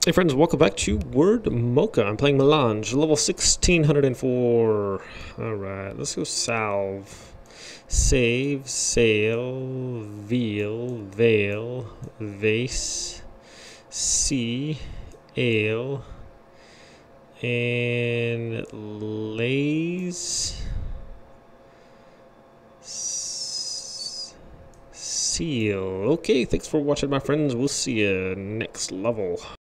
Hey friends, welcome back to Word Mocha. I'm playing Melange, level 1604. Alright, let's go salve. Save, sail, veal, veil, vase, sea, ale, and lays, seal. Okay, thanks for watching my friends. We'll see you next level.